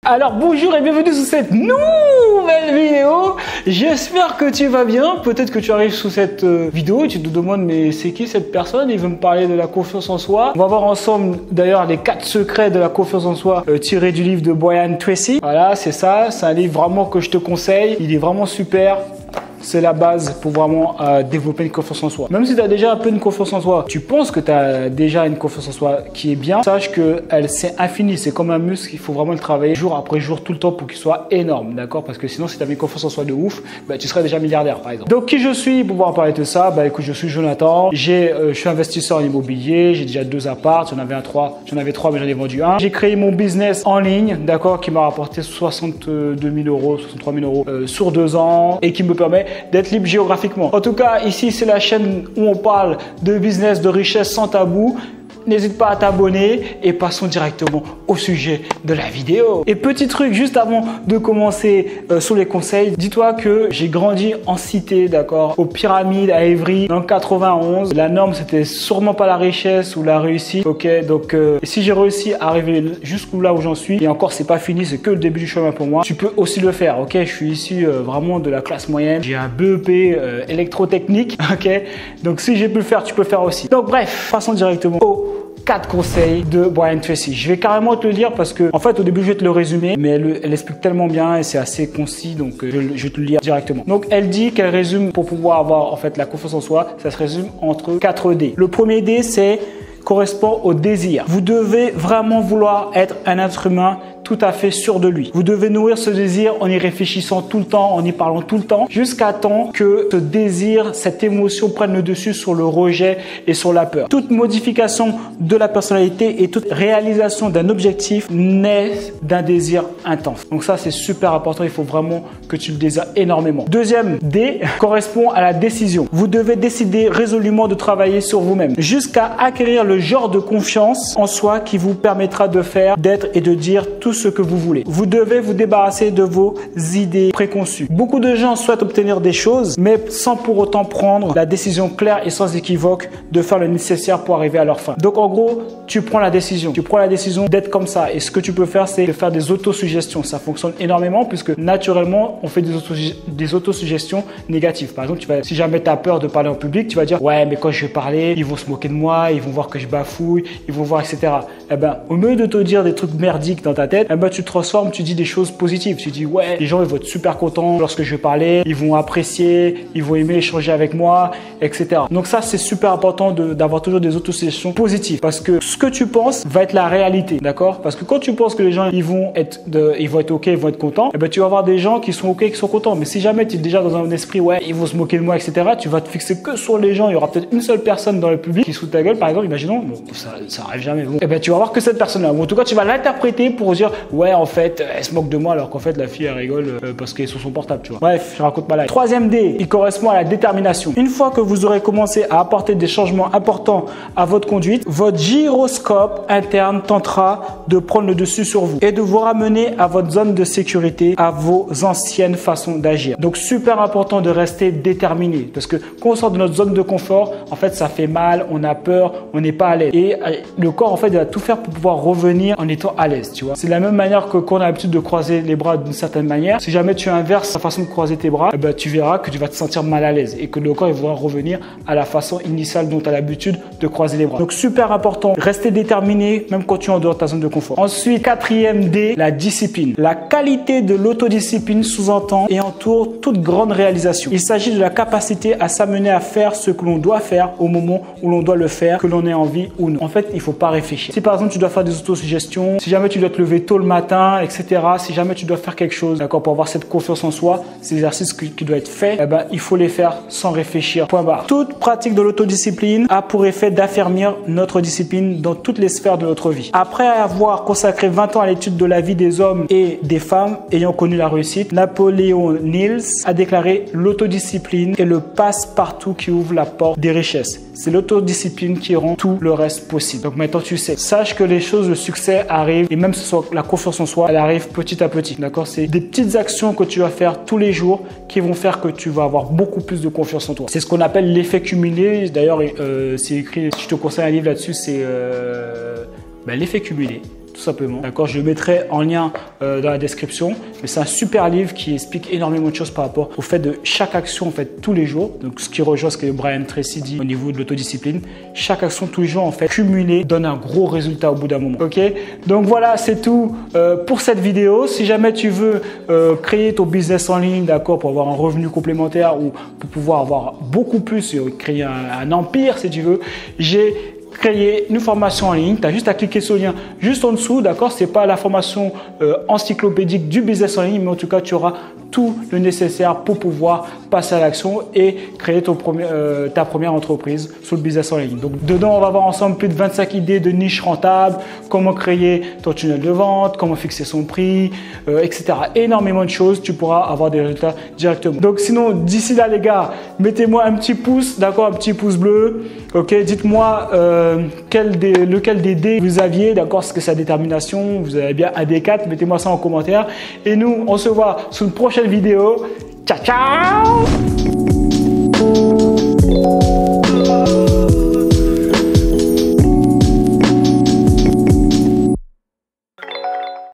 Alors bonjour et bienvenue sur cette nouvelle vidéo. J'espère que tu vas bien. Peut-être que tu arrives sous cette vidéo et tu te demandes mais c'est qui cette personne? Il veut me parler de la confiance en soi. On va voir ensemble d'ailleurs les 4 secrets de la confiance en soi tirés du livre de Brian Tracy. Voilà, c'est ça. C'est un livre vraiment que je te conseille. Il est vraiment super. C'est la base pour vraiment développer une confiance en soi. Même si tu as déjà un peu une confiance en soi, tu penses que tu as déjà une confiance en soi qui est bien, sache que c'est infini. C'est comme un muscle, il faut vraiment le travailler jour après jour, tout le temps pour qu'il soit énorme. D'accord? Parce que sinon, si tu avais une confiance en soi de ouf, bah, tu serais déjà milliardaire par exemple. Donc, qui je suis pour pouvoir parler de ça? Bah, écoute, je suis Jonathan. Je suis investisseur en immobilier. J'ai déjà 2 apparts. J'en avais 3, mais j'en ai vendu un. J'ai créé mon business en ligne, d'accord, qui m'a rapporté 62 000 euros, 63 000 euros sur 2 ans et qui me permet d'être libre géographiquement. En tout cas, ici, c'est la chaîne où on parle de business, de richesse sans tabou. N'hésite pas à t'abonner et passons directement au sujet de la vidéo. Et petit truc, juste avant de commencer sur les conseils, dis-toi que j'ai grandi en cité, d'accord, aux Pyramides à Évry, dans le 91. La norme, c'était sûrement pas la richesse ou la réussite, ok. Donc, si j'ai réussi à arriver jusqu'où là où j'en suis, et encore, c'est pas fini, c'est que le début du chemin pour moi, tu peux aussi le faire, ok. Je suis issu vraiment de la classe moyenne. J'ai un BEP électrotechnique, ok. Donc, si j'ai pu le faire, tu peux le faire aussi. Donc, bref, passons directement au 4 conseils de Brian Tracy. Je vais carrément te le dire parce que, en fait, au début, je vais te le résumer, mais elle explique tellement bien et c'est assez concis, donc je vais te le lire directement. Donc, elle dit qu'elle résume pour pouvoir avoir, en fait, la confiance en soi, ça se résume entre 4 D. Le premier D, correspond au désir. Vous devez vraiment vouloir être un être humain tout à fait sûr de lui. Vous devez nourrir ce désir en y réfléchissant tout le temps, en y parlant tout le temps, jusqu'à temps que ce désir, cette émotion prenne le dessus sur le rejet et sur la peur. Toute modification de la personnalité et toute réalisation d'un objectif naît d'un désir intense. Donc ça, c'est super important. Il faut vraiment que tu le désires énormément. Deuxième D correspond à la décision. Vous devez décider résolument de travailler sur vous-même jusqu'à acquérir le genre de confiance en soi qui vous permettra de faire, d'être et de dire tout ce que vous voulez. Vous devez vous débarrasser de vos idées préconçues. Beaucoup de gens souhaitent obtenir des choses, mais sans pour autant prendre la décision claire et sans équivoque de faire le nécessaire pour arriver à leur fin. Donc en gros, tu prends la décision. Tu prends la décision d'être comme ça. Et ce que tu peux faire, c'est de faire des autosuggestions. Ça fonctionne énormément puisque naturellement, on fait des autosuggestions négatives. Par exemple, si jamais tu as peur de parler en public, tu vas dire « Ouais, mais quand je vais parler, ils vont se moquer de moi, ils vont voir que je bafouille, ils vont voir, etc. » Eh ben, au lieu de te dire des trucs merdiques dans ta tête, eh ben, tu te transformes, tu dis des choses positives. Tu dis ouais, les gens ils vont être super contents lorsque je vais parler, ils vont apprécier, ils vont aimer échanger avec moi, etc. Donc ça, c'est super important d'avoir toujours des autosuggestions positives parce que ce que tu penses va être la réalité, d'accord? Parce que quand tu penses que les gens ils vont être ok, ils vont être contents, eh ben, tu vas avoir des gens qui sont ok, qui sont contents. Mais si jamais tu es déjà dans un esprit ouais, ils vont se moquer de moi, etc., tu vas te fixer que sur les gens. Il y aura peut-être une seule personne dans le public qui se fout de ta gueule, par exemple, imaginons, bon, ça arrive jamais. Bon. Eh ben, tu vas voir que cette personne-là, ou en tout cas, tu vas l'interpréter pour dire ouais, en fait, elle se moque de moi alors qu'en fait, la fille, elle rigole parce qu'elle est sur son portable, tu vois. Bref, je raconte ma life. Troisième D, il correspond à la détermination. Une fois que vous aurez commencé à apporter des changements importants à votre conduite, votre gyroscope interne tentera de prendre le dessus sur vous et de vous ramener à votre zone de sécurité, à vos anciennes façons d'agir. Donc, super important de rester déterminé parce que quand on sort de notre zone de confort, en fait, ça fait mal, on a peur, on n'est pas à l'aise. Et le corps, en fait, il va tout faire pour pouvoir revenir en étant à l'aise, tu vois. C'est de la même manière que quand on a l'habitude de croiser les bras d'une certaine manière, si jamais tu inverses la façon de croiser tes bras, eh ben, tu verras que tu vas te sentir mal à l'aise et que le corps il va revenir à la façon initiale dont tu as l'habitude de croiser les bras. Donc super important, rester déterminé même quand tu es en dehors de ta zone de confort. Ensuite, 4e D, la discipline. La qualité de l'autodiscipline sous-entend et entoure toute grande réalisation. Il s'agit de la capacité à s'amener à faire ce que l'on doit faire au moment où l'on doit le faire, que l'on ait envie ou non. En fait, il faut pas réfléchir. Si par exemple tu dois faire des autosuggestions, si jamais tu dois te lever tôt le matin, etc. Si jamais tu dois faire quelque chose, d'accord, pour avoir cette confiance en soi, ces exercices qui doivent être faits, eh ben, il faut les faire sans réfléchir. Point barre. Toute pratique de l'autodiscipline a pour effet d'affermir notre discipline dans toutes les sphères de notre vie. Après avoir consacré 20 ans à l'étude de la vie des hommes et des femmes ayant connu la réussite, Napoléon Hills a déclaré l'autodiscipline est le passe-partout qui ouvre la porte des richesses. C'est l'autodiscipline qui rend tout le reste possible. Donc maintenant tu sais. Sache que les choses, le succès arrive et même ce soit la confiance en soi, elle arrive petit à petit. D'accord? C'est des petites actions que tu vas faire tous les jours qui vont faire que tu vas avoir beaucoup plus de confiance en toi. C'est ce qu'on appelle l'effet cumulé. D'ailleurs, c'est écrit, je te conseille un livre là-dessus, c'est l'effet cumulé. tout simplement. D'accord, je le mettrai en lien dans la description. Mais c'est un super livre qui explique énormément de choses par rapport au fait de chaque action en fait tous les jours. Donc ce qui rejoint ce que Brian Tracy dit au niveau de l'autodiscipline. Chaque action tous les jours en fait cumulée donne un gros résultat au bout d'un moment. Ok, donc voilà, c'est tout pour cette vidéo. Si jamais tu veux créer ton business en ligne, d'accord, pour avoir un revenu complémentaire ou pour pouvoir avoir beaucoup plus, créer un empire si tu veux, j'ai créer une formation en ligne. Tu as juste à cliquer sur le lien juste en dessous, d'accord? C'est pas la formation encyclopédique du business en ligne, mais en tout cas, tu auras tout le nécessaire pour pouvoir passer à l'action et créer ta première entreprise sur le business en ligne. Donc, dedans, on va voir ensemble plus de 25 idées de niches rentables, comment créer ton tunnel de vente, comment fixer son prix, etc. Énormément de choses, tu pourras avoir des résultats directement. Donc, sinon, d'ici là, les gars, mettez-moi un petit pouce, d'accord? Un petit pouce bleu. Ok, dites-moi lequel des dés vous aviez, d'accord? Est-ce que c'est la détermination? Vous avez bien un des 4, mettez-moi ça en commentaire. Et nous, on se voit sur une prochaine vidéo. Ciao, ciao!